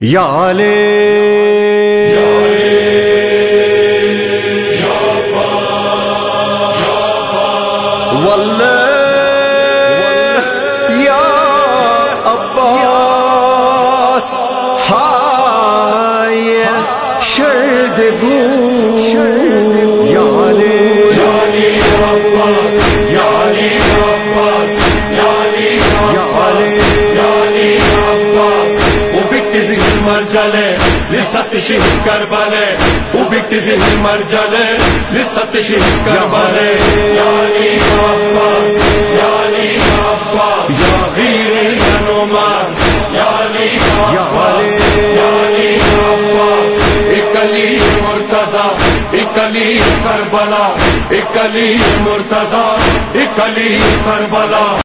या अली वल्लाह या अब्बास हाय शर्दगू या अली अब्बास या अली अब्बास या अली अब्बास وبيكتي زين المرجلة لسه تشهد كربلاء وبيكتي زين المرجلة لسه تشهد كربلاء يا علي يا عباس يا علي يا عباس يا غيري يا نوماس يا علي يا عباس يا علي يا عباس اكلي مرتضى اكلي كربلاء اكلي مرتضى اكلي كربلاء